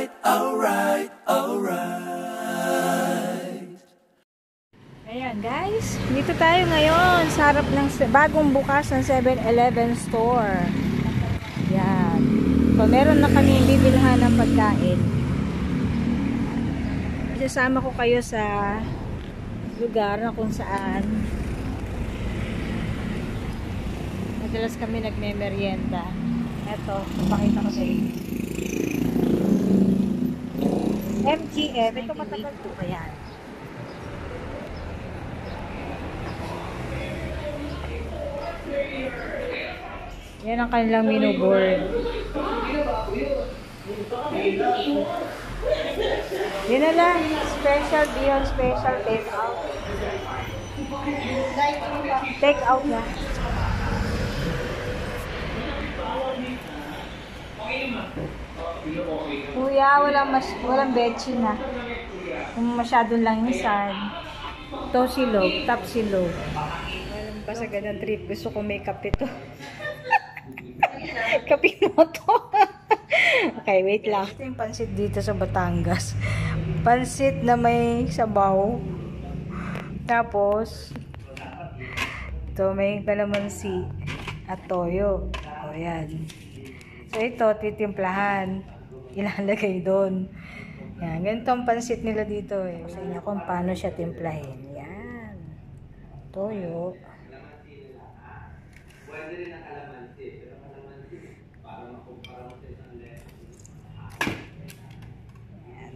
alright, alright, alright. Ayan guys, dito tayo ngayon sa harap ng bagong bukas ng 7-Eleven store. Yan. So meron na kami bibilhan ng pagkain. Isasama ko kayo sa lugar na kung saan madalas kami nagme-merienda. Eto, papakita ko sa inyo. MGM, ito matagal po pa yan. Yan ang kanilang menu board. Yan na lang. Special, beyond special, take out. Take out na. Kuya, walang betchin na. Kung masyadong langisan. Ito silog, top silog. Walang basagan ng trip. Gusto ko may kape to. Kape mo to. Okay, wait lang. Ito yung pansit dito sa Batangas. Pansit na may sabaw. Tapos, ito may kalamansi at toyo. O, yan. So, ito, titimplahan. Ilalagay doon. Yan. Ganito ang pansit nila dito. Eh. Sa inyo kung paano siya timplahin. Yan. Toyo. Pwede rin ang kalamansi. Pero kalamansi, para makumpara mo sa isang level. Yan.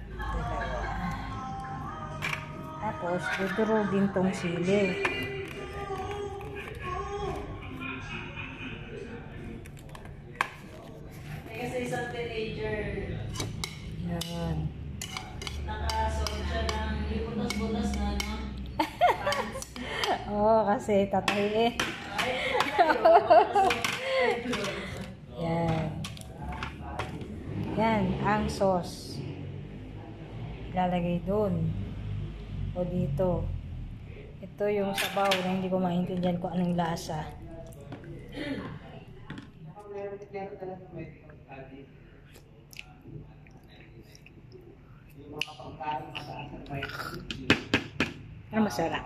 Tapos, duduro din tong sili. Kasi isang teenager, Yan. nakasuot siya ng butas-butas na ano, pants. Oo, kasi tatahiin. Yan. Yan, ang sauce. Ilalagay doon. O dito. Ito yung sabaw na hindi ko maintindihan kung anong lasa. Ano masarap?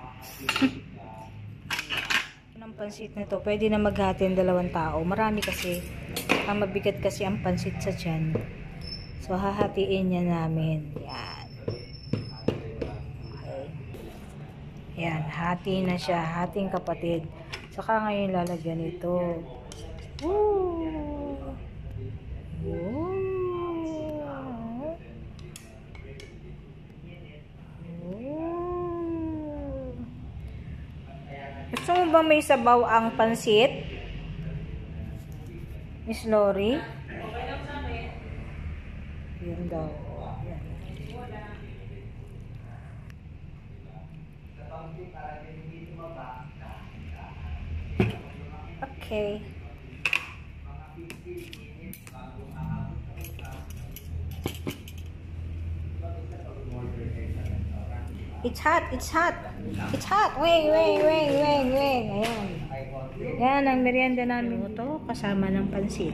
Ang pansit nito, pwede na maghatin 2 tao. Marami kasi, ang mabigat kasi ang pansit sa tiyan. So, hahatiin niya namin. Yan. Okay. Yan, hati na siya. Hating kapatid. Saka ngayon lalagyan ito. Woo! Woo! Gusto mo ba may sabaw ang pansit? Miss Lori? Yan daw. Yan. Okay. It's hot, it's hot. It's hot. Weng, weng, weng, weng, weng. Ayan. Yan ang merienda namin ito kasama ng pansit.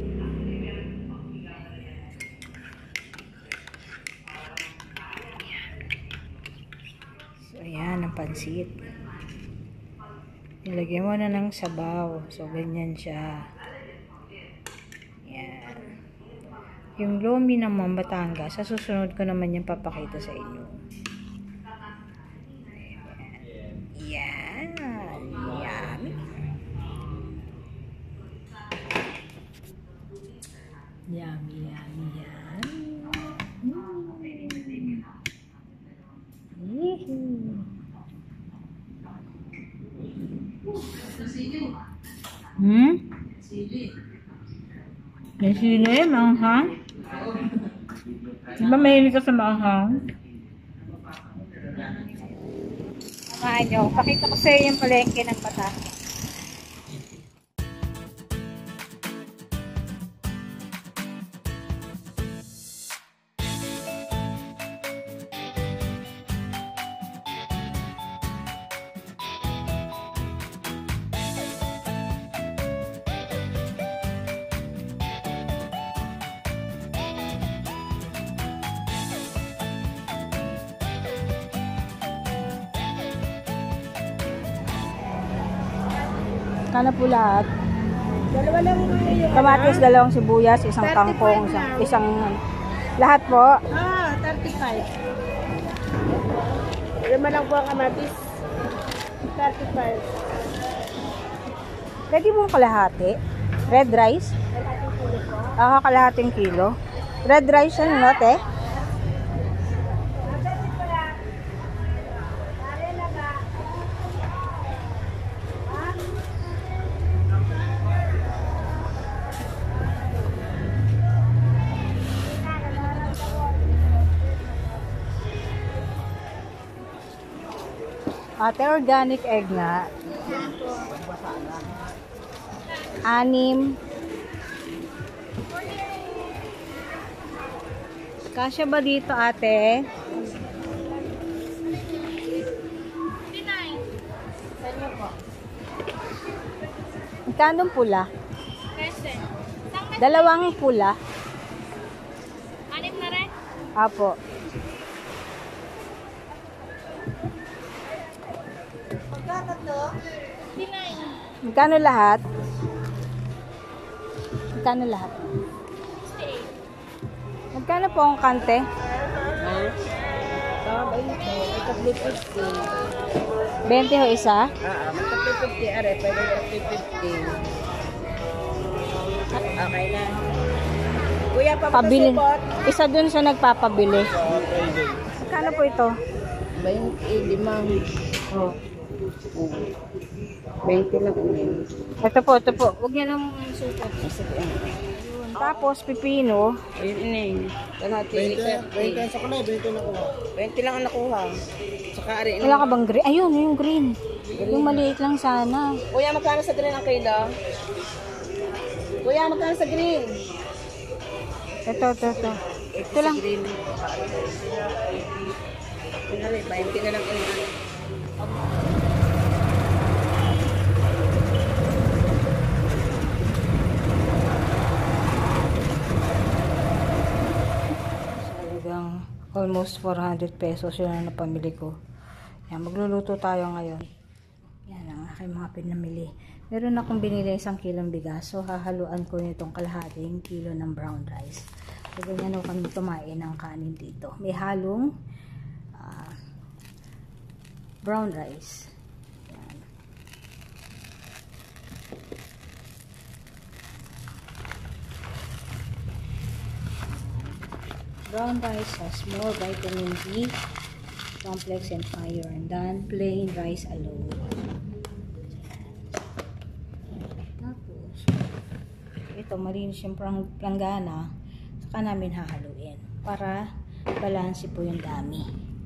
So, ayan ang pansit. Nilagyan mo na ng sabaw. So, ganyan siya. Yan. Yung lomi ng Batangas, sa susunod ko naman yung papakita sa inyo. Yan. Yummy. Yummy, yummy, yan. Sili. May sili, manghang. Di ba mahilig ka sa manghang? Samahan nyo. Pakita ko sa iyo yung palengke ng Batangas. Kano po lahat? Dalawa lang mo yung Kamatis, dalawang sibuyas, isang 35 kangkong, na. isang lahat po. 35. Lima lang po ang kamatis. 35. Pwede mong kalahati. Red rice. Kalahating kilo. Red rice yan, no, te? Ate, organic egg na. 6. Kasya ba dito, ate? Magkano pula? Dalawang pula. 6 na rin. Apo. Magkano to? Magkano lahat? Magkano lahat? Magkano po ang kante? Tama ito. May 50. 20 ho isa? May 50. Are, pwede 50. Okay na. Kuya, Pabili. papasupot. Isa dun sa nagpapabili. Magkano po ito? 25. Oh. 20 lang ulit. Ito po. Huwag niya nang supot. Tapos, pipino. Ayun, ineng. Kalahati. 20 sa kulay, 20 nakuha. 20 lang ang nakuha. Saka ari. Wala ka bang green? Ayun, yung green. Yung maliit lang sana. Kuya, magkano sa green ang kilo? Kuya, magkano sa green? Ito. Ito lang. Green. Pinali, 20 na lang ulit. Talagang almost 400 pesos yun ang napamili ko. Yan, magluluto tayo ngayon. Yan ang aking mga pinamili. Meron akong binili 1 kilong bigas. So, hahaluan ko nitong kalahating kilo ng brown rice. So, ganyan ako kami kumain ng kanin dito. May halong brown rice. Yan. Brown rice has more vitamin B, complex and iron than plain rice alone. Tapos, ito malinis yung planggana, saka namin hahaluin para balanse po yung dami.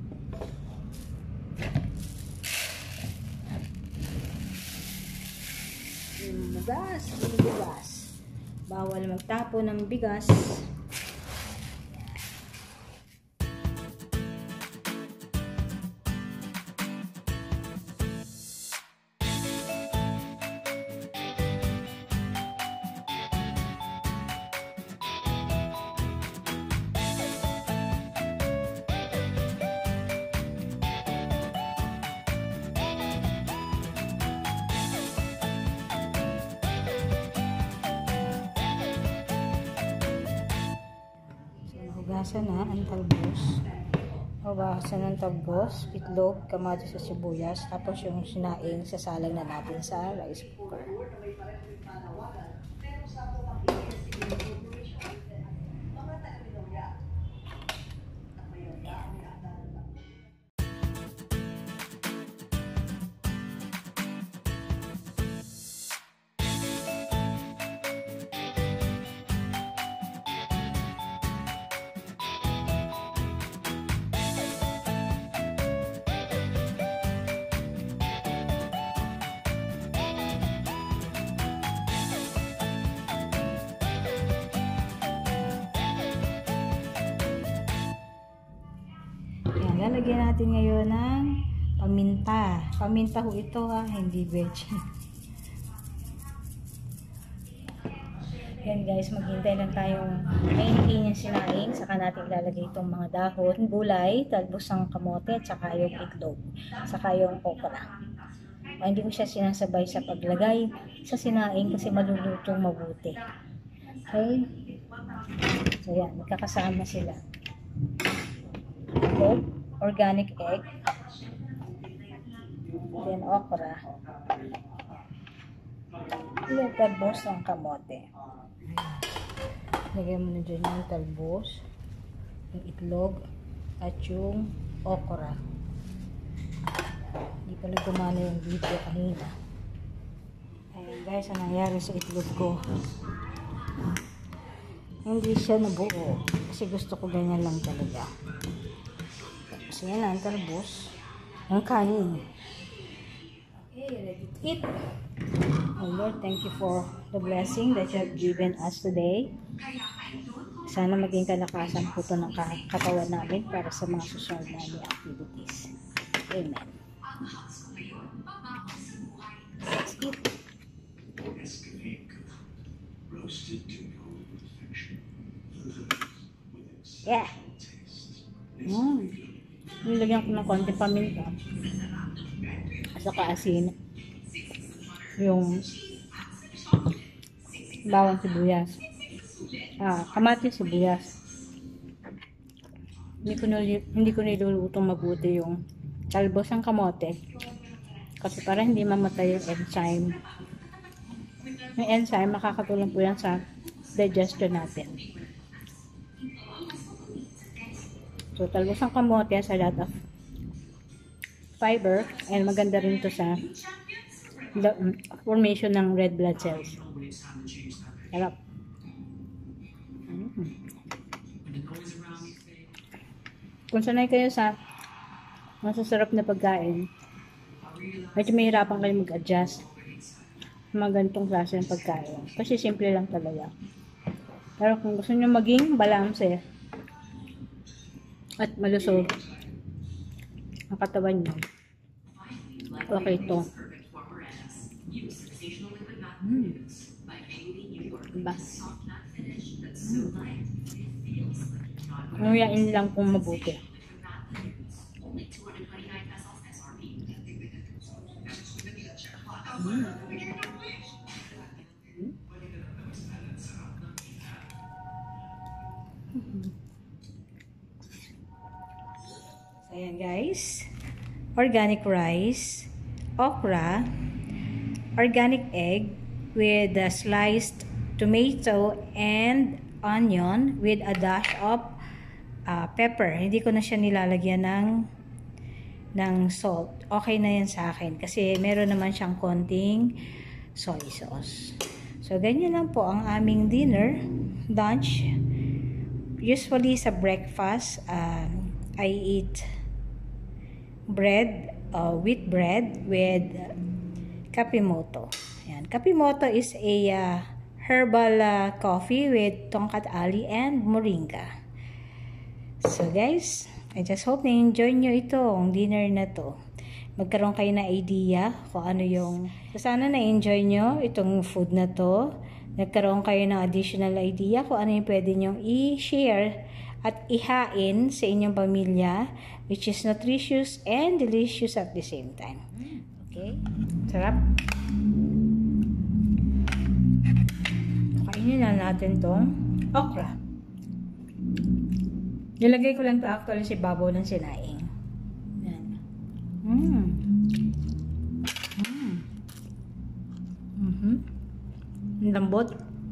Yung bigas. Bawal magtapo ng bigas. Hugasan na ang talbos. Hugasan ng talbos, itlog, kamatis sa sibuyas, tapos yung sinaing sasalang na natin sa rice cooker. Ayan, lalagyan natin ngayon ng paminta. Paminta ho ito ha, hindi veggie. Ayan guys, maghintay lang tayong mainitin yung sinaing. Saka natin ilalagay itong mga dahon, gulay, talbos ng kamote, at saka yung itlog, saka yung okra. Hindi ko siya sinasabay sa paglagay sa sinaing kasi malulutong mabuti. Okay? So yan, magkakasama sila. Egg, organic egg, then okra, yung talbos ng kamote. Lagyan mo na dyan yung talbos, yung itlog, at yung okra. Hindi pala gumana yung video kanina. Ayan guys, ang nangyari sa itlog ko. Hindi siya nabuo. Kasi gusto ko ganyan lang talaga. So yan ang talbos. Ang kanin. Okay, ready to eat. Oh Lord, thank you for the blessing that you have given us today. Sana maging kalakasan po ito ng katawan namin para sa mga susunod na activities. Amen. Let's eat. Yeah. Nilagyan ko ng konti paminta. Saka asin. Yung bawang sibuyas. Kamatis sibuyas. Hindi ko nilulutong mabuti yung talbos ng kamote. Kasi para hindi mamatay yung enzyme. Yung enzyme, makakatulong po yan sa digestion natin. So, talbos ng kamote has a lot of fiber and maganda rin to sa formation ng red blood cells. Sarap. Kung sanay kayo sa masasarap na pagkain, medyo mahirapan kayo mag-adjust sa mga ganitong klase ng pagkain. Kasi simple lang talaga. Pero kung gusto nyo maging balanse at malusog ang katawan nyo, okay ito. Diba? Nguyain lang kung mabuti. So, ayan guys. Organic rice, okra, organic egg with sliced tomato and onion with a dash of pepper. Hindi ko na siya nilalagyan ng salt. Okay na yan sa akin kasi meron naman siyang konting soy sauce. So, ganyan lang po ang aming dinner, lunch. Usually sa breakfast, I eat bread, wheat bread with Kapimoto. Ayan. Kapimoto is a herbal coffee with tongkat ali and moringa. So guys, I just hope na enjoy nyo itong dinner na to. Magkaroon kayo na idea kung ano yung... So sana na-enjoy nyo itong food na to. Nagkaroon kayo ng additional idea kung ano yung pwede nyong i-share at ihain sa inyong pamilya, which is nutritious and delicious at the same time. Okay? Sarap. Kainin na natin tong okra. Nilagay ko lang to actually si babaw ng sinaing. Yan. Ang lambot.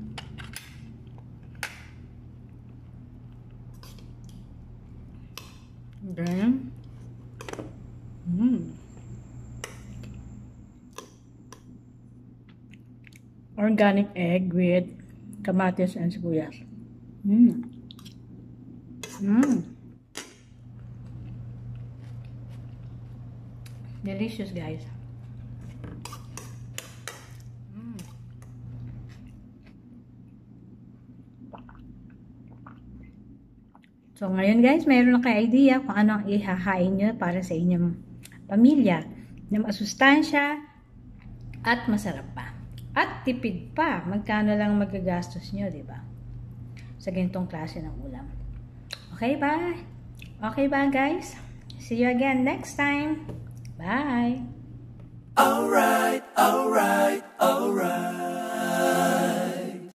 Then, organic egg with kamatis and sibuyas. Delicious, guys. So, ngayon guys, mayroon na kayo idea kung ano ang ihahain nyo para sa inyong pamilya na masustansya at masarap pa. At tipid pa. Magkano lang magagastos nyo, di ba? Sa ganitong klase ng ulam. Okay ba? Okay ba guys? See you again next time.